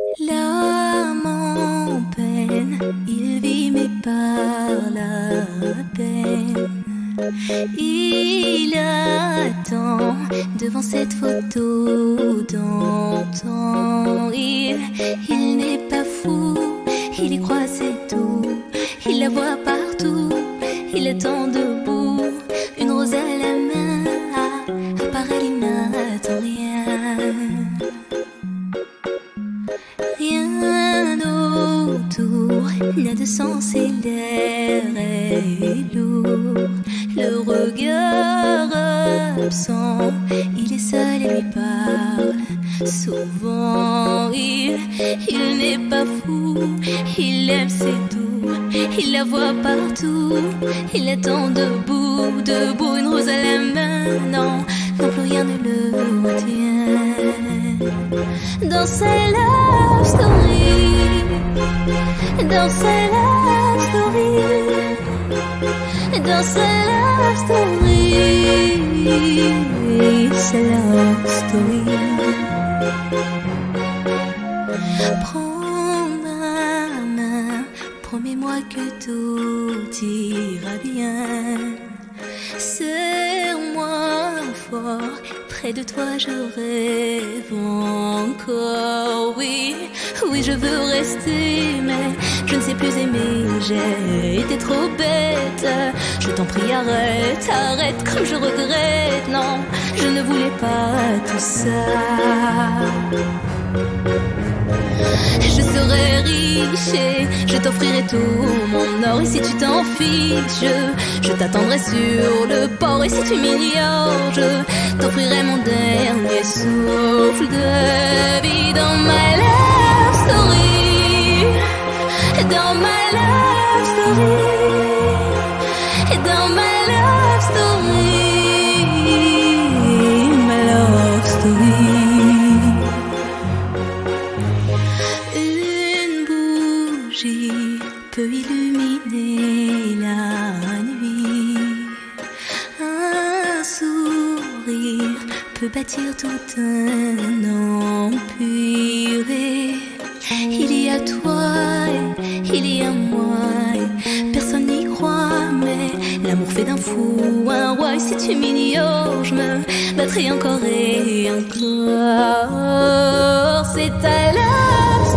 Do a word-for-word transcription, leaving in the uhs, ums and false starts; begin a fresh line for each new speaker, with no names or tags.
L'âme en peine, il vit mais par la peine. Il attend devant cette photo d'antan. Il, il n'est pas fou, il y croit c'est tout. Il la voit partout, il attend debout, une rose à la main. À, à part elle, il n'attend rien. Rien autour n'a de sens et l'air est lourd. Le regard absent, il est seul et lui parle. Souvent il, il n'est pas fou, il aime c'est tout. Il la voit partout, il attend debout, debout, une rose à la main. Non, non plus rien ne le retient. Dans sa love story, dans sa love story, dans sa love story, sa love story. Prends ma main, promets-moi que tout ira bien. Serre-moi fort, près de toi je rêve encore. Oui, oui je veux rester, mais je ne sais plus aimer. J'ai été trop bête. Je t'en prie arrête, arrête comme je regrette. Non, je ne voulais pas tout ça. Je serai riche et je t'offrirai tout mon or. Et si tu t'en fiches, je, je t'attendrai sur le port. Et si tu m'ignores, je t'offrirai mon dernier souffle de vie. Dans my love story, dans my love story, dans my love story, my love story. Peut illuminer la nuit. Un sourire peut bâtir tout un empire. Et il y a toi, et il y a moi, et personne n'y croit, mais l'amour fait d'un fou un roi. Et si tu m'ignores, je me battrai encore et encore. C'est ta love